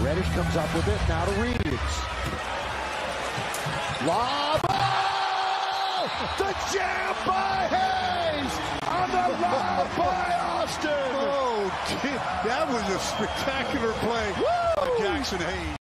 Reddish comes up with it, now to Reeves. Lob! Oh! The jam by Hayes! On the lob by Austin! Oh, that was a spectacular play by Jaxson Hayes.